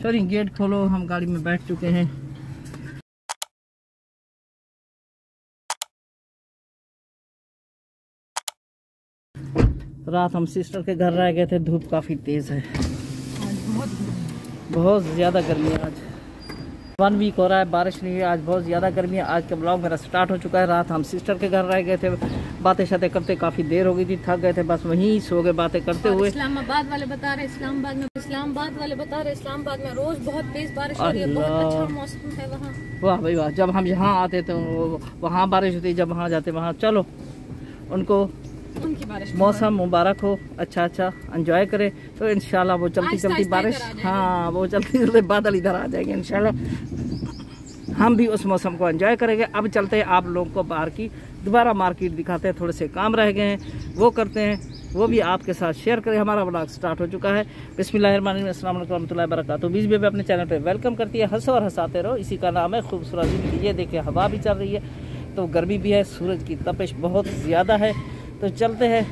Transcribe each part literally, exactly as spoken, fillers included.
Sorry gate खोलो, हम गाड़ी में बैठ चुके हैं। रात हम सिस्टर के घर रह गए थे, धूप काफ़ी तेज़ है, आज बहुत बहुत ज़्यादा गर्मी है। आज वन वीक हो रहा है, बारिश नहीं है, आज बहुत ज़्यादा गर्मी है। आज का ब्लॉग मेरा स्टार्ट हो चुका है। रात हम सिस्टर के घर रह गए थे, बातें शातें करते काफ़ी देर हो गई थी, थक गए थे, बस वहीं सो गए बातें करते हुए। इस्लामाबाद वाले बता रहे इस्लामाबाद में इस्लामाबाद वाले बता रहे इस्लामाबाद में रोज बहुत तेज बारिश हो रही है, बहुत अच्छा मौसम है वहाँ। वाह भाई वाह, जब हम यहाँ आते थे वहाँ बारिश होती, जब वहाँ जाते वहाँ। चलो उनको उनकी बारिश मौसम मुबारक हो, अच्छा अच्छा एंजॉय करें। तो इंशाल्लाह वो चलती चलती बारिश, हाँ वो चलती चलते बादल इधर आ जाएंगे इंशाल्लाह, हम भी उस मौसम को एंजॉय करेंगे। अब चलते हैं आप लोगों को बाहर की दोबारा मार्केट दिखाते हैं, थोड़े से काम रह गए हैं वो करते हैं, वो भी आपके साथ शेयर करें। हमारा ब्लॉग स्टार्ट हो चुका है। बिस्मिल्लाहिर्रहमानिर्रहीम, अस्सलाम वालेकुम रहमतुल्लाहि व बरकातुहू। बीच में अपने चैनल पे वेलकम करती है, हंसो और हंसाते रहो, इसी का नाम है खूबसूरत ज़िंदगी। ये देखिए हवा भी चल रही है, तो गर्मी भी है, सूरज की तपिश बहुत ज़्यादा है। तो चलते हैं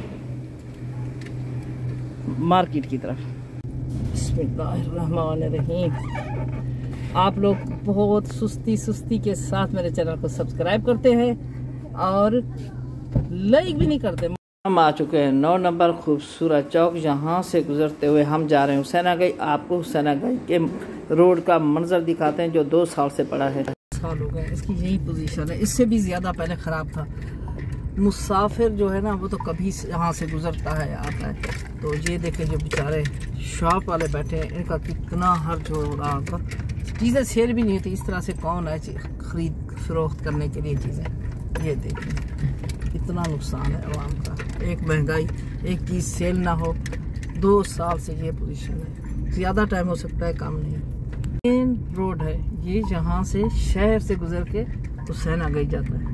मार्केट की तरफ। बिस्मिल्लाहिर्रहमानिर्रहीम। आप लोग बहुत सुस्ती सुस्ती के साथ मेरे चैनल को सब्सक्राइब करते हैं और लाइक भी नहीं करते। हम आ चुके हैं नौ नंबर खूबसूरत चौक। यहाँ से गुजरते हुए हम जा रहे हैं हुसैनागई। आपको हुसैनागई के रोड का मंजर दिखाते हैं जो दो साल से पड़ा है। साल हो गए इसकी यही पोजीशन है, इससे भी ज़्यादा पहले ख़राब था। मुसाफिर जो है ना वो तो कभी यहाँ से गुजरता है आता है। तो ये देखें जो बेचारे शॉप वाले बैठे हैं, इनका कितना हर्ज हो रहा था। चीज़ें सेल भी नहीं होती, इस तरह से कौन है ख़रीद फरोख्त करने के लिए चीज़ें। ये देखें कितना नुकसान है आवाम का। एक महंगाई, एक चीज़ सेल ना हो, दो साल से ये पोजीशन है। ज़्यादा टाइम हो सकता है, कम नहीं। मेन रोड है ये, जहाँ से शहर से गुजर के हुसैनागई जाता है।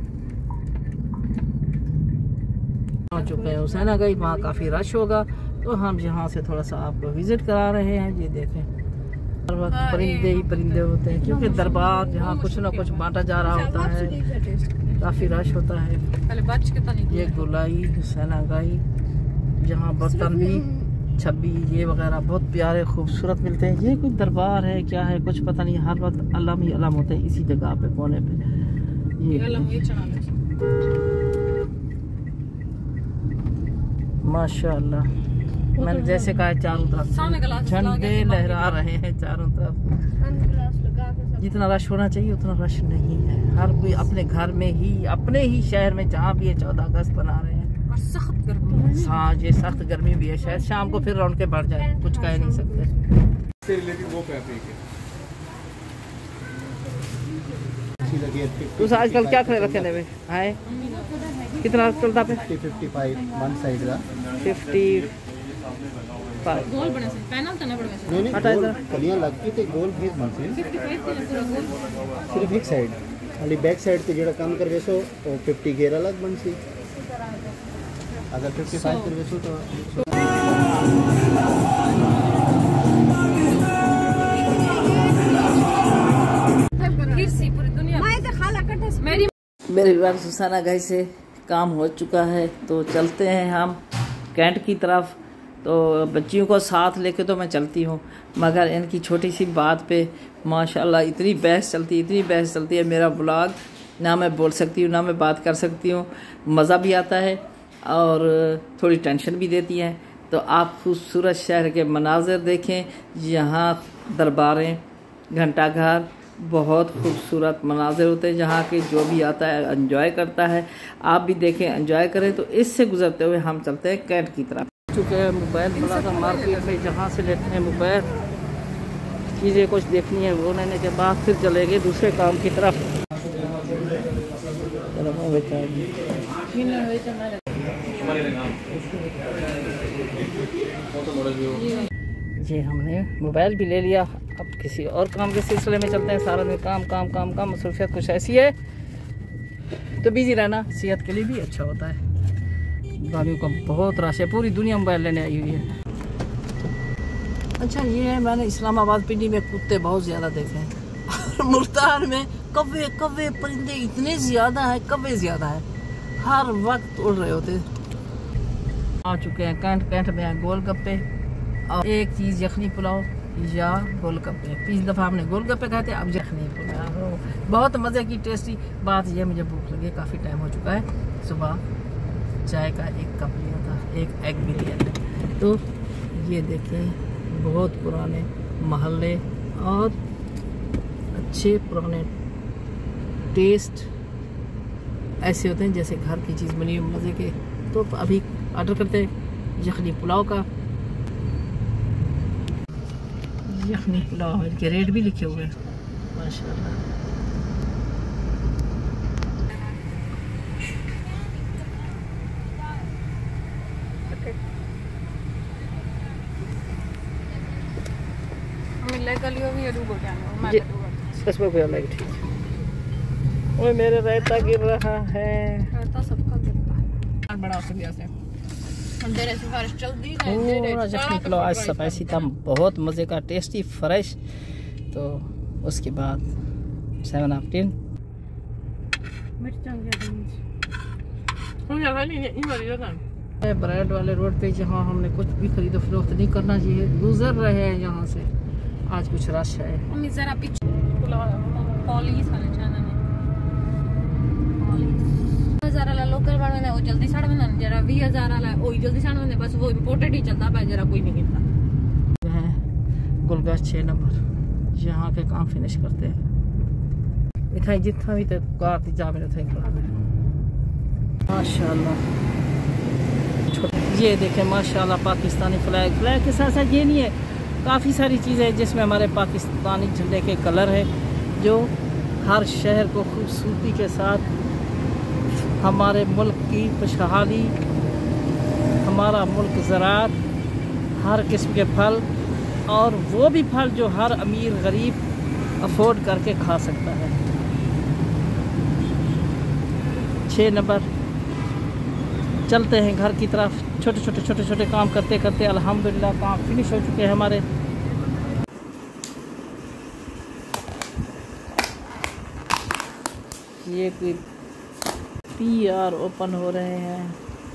आ चुके हैं हुसैनागई, वहाँ काफ़ी रश होगा, तो हम यहाँ से थोड़ा सा आपको विज़िट करा रहे हैं। ये देखें हर वक्त परिंदे ही परिंदे होते हैं, क्योंकि दरबार जहाँ कुछ ना कुछ बांटा जा रहा होता है, काफ़ी रश होता है। ये गोलाई हुसैनागई, जहाँ बर्तन भी छब्बी ये वगैरह बहुत प्यारे खूबसूरत मिलते हैं। ये कोई दरबार है क्या है कुछ पता नहीं, हर वक्त अलम ही अलम होते हैं इसी जगह पे कोने पे। ये माशाअल्लाह, मैंने जैसे कहा चारों तरफ झंडे लहरा रहे हैं चारों तरफ। जितना रश होना चाहिए उतना रश नहीं है। हर कोई अपने घर में ही, अपने ही शहर में जहाँ भी है चौदह अगस्त बना रहे हैं। और सख्त गर्मी है, हाँ ये सख्त गर्मी भी है। शायद शाम को फिर रौनकें बढ़ जाए, कुछ कह नहीं सकते। तो आजकल क्या खड़े रखे ने है, कितना चलता पे फिफ्टी फाइव वन साइड का फिफ्टी फाइव गोल बने से पैनल तो नहीं बने से नहीं नहीं गोल कलियां लगती ते गोल फेस बन से पचपन ते पूरा गोल सिर्फ एक साइड खाली बैक साइड ते जेड़ा काम कर वेसो तो फिफ्टी गेयर अलग बन सी। अगर फिफ्टी फाइव कर वेसो तो फिर से पूरी दुनिया मैं तो खाला कटे मेरी मेरे बार हुसैनागई से काम हो चुका है, तो चलते हैं हम कैंट की तरफ। तो बच्चियों को साथ लेके तो मैं चलती हूँ, मगर इनकी छोटी सी बात पे माशाल्लाह इतनी बहस चलती इतनी बहस चलती है। मेरा ब्लॉग ना मैं बोल सकती हूँ ना मैं बात कर सकती हूँ, मज़ा भी आता है और थोड़ी टेंशन भी देती हैं। तो आप खूबसूरत शहर के मनाज़र देखें, यहाँ दरबारें, घंटाघर, बहुत खूबसूरत मनाज़र होते हैं जहाँ के जो भी आता है एंजॉय करता है। आप भी देखें एंजॉय करें। तो इससे गुजरते हुए हम चलते हैं कैंट की तरफ। चुके हैं मोबाइल बड़ा सा मार्केट में, जहाँ से लेते हैं मोबाइल, चीज़ें कुछ देखनी है वो लेने के बाद फिर चलेंगे दूसरे काम की तरफ। जी हमने मोबाइल भी ले लिया, अब किसी और काम के सिलसिले में चलते हैं। सारा दिन काम काम काम काम, मसरूफियत कुछ ऐसी है तो बिजी रहना सेहत के लिए भी अच्छा होता है। गाड़ियों का बहुत रश है, पूरी दुनिया मोबाइल लेने आई हुई है। अच्छा ये है, मैंने इस्लामाबाद पिंडी में कुत्ते बहुत ज़्यादा देखे हैं। मुल्तान में कौवे कौवे परिंदे इतने ज़्यादा है, कौवे ज़्यादा है, हर वक्त उड़ रहे होते। आ चुके हैं कैंट। कैंट में गोलगप्पे और एक चीज़ यखनी पुलाव, या गोलगप्पे। पिछली दफ़ा हमने गोलगप्पे खाए थे, अब यखनी पुलाव। बहुत मज़े की टेस्टी। बात यह, मुझे भूख लगी, काफ़ी टाइम हो चुका है। सुबह चाय का एक कप लिया था, एक एग भी लिया था। तो ये देखें, बहुत पुराने महल्ले और अच्छे पुराने टेस्ट ऐसे होते हैं जैसे घर की चीज़ बनी हुई मज़े के। तो अभी ऑर्डर करते हैं यखनी पुलाव का। यखनी पुलाव के रेट भी लिखे हुए हैं माशाल्लाह। वो मेरे रायता गिर रहा है। रायता सबका गिरता है। बड़ा सुनिया से यखनी पुलाव आज स्पाइसी था, बहुत मज़े का, टेस्टी, फ्रेश। तो उसके बाद सेवन ऑफ टेन। ब्रेड वाले रोड पे जहाँ हमने कुछ भी खरीदो फरोख्त नहीं करना चाहिए, गुजर रहे हैं यहाँ से। आज कुछ रश है। जरा पीछे हज़ार लोकल वाले वो जल्दी साढ़ बना, जरा बीस हजार वाला वो जल्दी साढ़ बने, बस वो इम्पोर्टेड ही चलता है, जरा कोई नहीं गिरता है। गुलगश छः नंबर यहाँ के काम फिनिश करते हैं। इतना जितना भी तो कार थी जा मेरे थे माशाल्लाह। ये देखें माशाल्लाह, पाकिस्तानी फ्लैग। फ्लैग के साथ साथ ये नहीं है, काफ़ी सारी चीज़ें हैं जिसमें हमारे पाकिस्तानी झंडे के कलर है, जो हर शहर को खूबसूरती के साथ हमारे मुल्क की खुशहाली, हमारा मुल्क ज़राअत, हर किस्म के फल, और वो भी फल जो हर अमीर गरीब अफोर्ड करके खा सकता है। छः नंबर चलते हैं घर की तरफ। छोटे छोटे छोटे छोटे काम करते करते अल्हम्दुलिल्लाह काम फिनिश हो चुके हैं हमारे। ये कोई पी आर ओपन हो रहे हैं,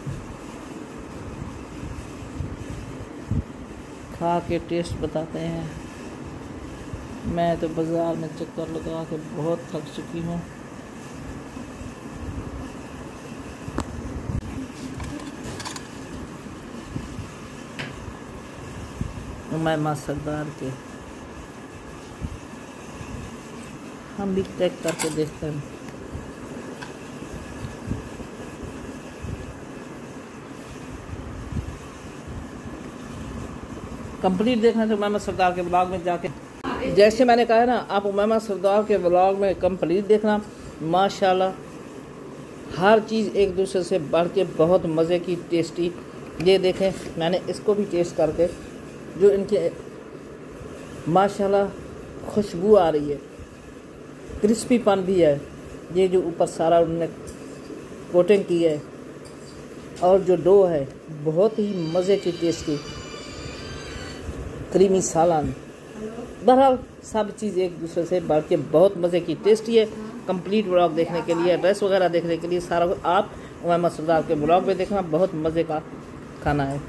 खा के टेस्ट बताते हैं। मैं तो बाज़ार में चक्कर लगा के बहुत थक चुकी हूँ। उमैमा सरदार के हम भी चेक करके देखते हैं। कंप्लीट देखना तो उमैमा सरदार के ब्लॉग में जाके, जैसे मैंने कहा है ना, आप उमैमा सरदार के ब्लॉग में कंप्लीट देखना। माशाल्लाह हर चीज़ एक दूसरे से बढ़ के बहुत मज़े की, टेस्टी। ये देखें, मैंने इसको भी टेस्ट करके, जो इनके माशाल्लाह खुशबू आ रही है, क्रिस्पीपन भी है। ये जो ऊपर सारा उन्होंने कोटिंग की है, और जो डो है बहुत ही मज़े की, टेस्टी, क्रीमी सालन। बहरहाल सब चीज़ एक दूसरे से बढ़ के बहुत मज़े की, टेस्टी है। कंप्लीट ब्लॉग देखने के लिए, एड्रेस वगैरह देखने के लिए सारा आप उमैमा सरदार के ब्लॉग में देखना। बहुत मज़े का खाना है।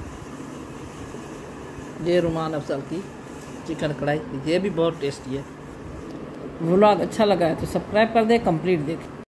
ये रुमान अफजल की चिकन कढ़ाई, ये भी बहुत टेस्टी है। व्लॉग अच्छा लगा है तो सब्सक्राइब कर दे, कंप्लीट देख।